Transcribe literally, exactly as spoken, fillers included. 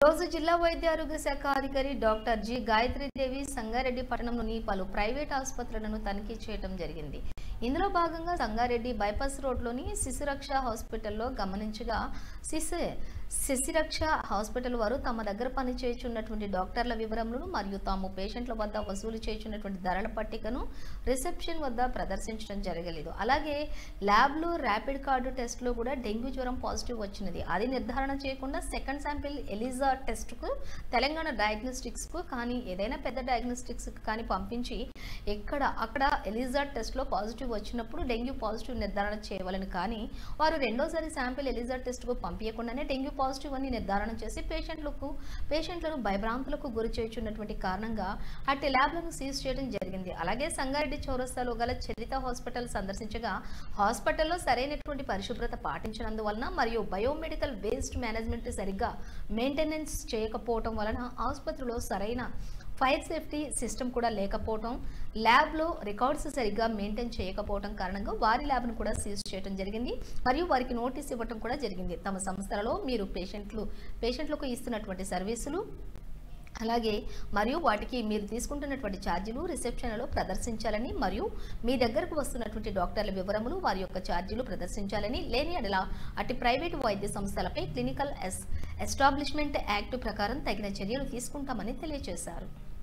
రోజు జిల్లా వైద్య ఆరోగ్య శాఖ అధికారి డాక్టర్ జి గాయత్రీదేవి సంగారెడ్డి పట్టణంలోని పలు ప్రైవేట్ ఆసుపత్రులను తనిఖీ చేయడం జరిగింది. ఇందులో భాగంగా సంగారెడ్డి బైపాస్ రోడ్లోని శిశురక్ష హాస్పిటల్లో గమనించగా శిశు శిశురక్ష హాస్పిటల్ వారు తమ దగ్గర పనిచేయుచున్నటువంటి డాక్టర్ల వివరములను మరియు తాము పేషెంట్ల వద్ద వసూలు చేయుచున్నటువంటి ధరల పట్టికను రిసెప్షన్ వద్ద ప్రదర్శించడం జరగలేదు. అలాగే ల్యాబ్లో ర్యాపిడ్ కార్డు టెస్ట్లో కూడా డెంగ్యూ జ్వరం పాజిటివ్ వచ్చినది. అది నిర్ధారణ చేయకుండా సెకండ్ శాంపిల్ ఎలిజా టెస్ట్కు తెలంగాణ డయాగ్నోస్టిక్స్కు కానీ ఏదైనా పెద్ద డయాగ్నోస్టిక్స్ కానీ పంపించి ఎక్కడ అక్కడ ఎలిజా టెస్ట్లో పాజిటివ్ వచ్చినప్పుడు డెంగ్యూ పాజిటివ్ నిర్ధారణ చేయవాలని కానీ వారు రెండోసారి శాంపిల్ ఎలిజా టెస్ట్కు పంపించకుండానే డెంగ్యూ పాజిటివ్ అని నిర్ధారణ చేసి పేషెంట్లకు పేషెంట్లను భయభ్రాంతులకు గురి చేయుచున్నటువంటి కారణంగా అట్టి ల్యాబ్లను సీజ్ చేయడం జరిగింది. అలాగే సంగారెడ్డి చౌరస్తాలో గల చరిత హాస్పిటల్ సందర్శించగా హాస్పిటల్లో సరైనటువంటి పరిశుభ్రత పాటించినందువలన మరియు బయోమెడికల్ వేస్ట్ మేనేజ్మెంట్ సరిగ్గా మెయింటెనెన్స్ చేయకపోవడం వలన ఆసుపత్రిలో సరైన ఫైర్ సేఫ్టీ సిస్టమ్ కూడా లేకపోవడం, ల్యాబ్లో రికార్డ్స్ సరిగ్గా మెయింటైన్ చేయకపోవడం కారణంగా వారి ల్యాబ్ను కూడా సీజ్ చేయడం జరిగింది మరియు వారికి నోటీస్ ఇవ్వడం కూడా జరిగింది. తమ సంస్థలలో మీరు పేషెంట్లు పేషెంట్లకు ఇస్తున్నటువంటి సర్వీసులు అలాగే మరియు వాటికి మీరు తీసుకుంటున్నటువంటి ఛార్జీలు రిసెప్షన్లో ప్రదర్శించాలని మరియు మీ దగ్గరకు వస్తున్నటువంటి డాక్టర్ల వివరములు వారి యొక్క ఛార్జీలు ప్రదర్శించాలని, లేని అలా అటు ప్రైవేటు వైద్య సంస్థలపై క్లినికల్ ఎస్ ఎస్టాబ్లిష్మెంట్ యాక్ట్ ప్రకారం తగిన చర్యలు తీసుకుంటామని తెలియజేశారు.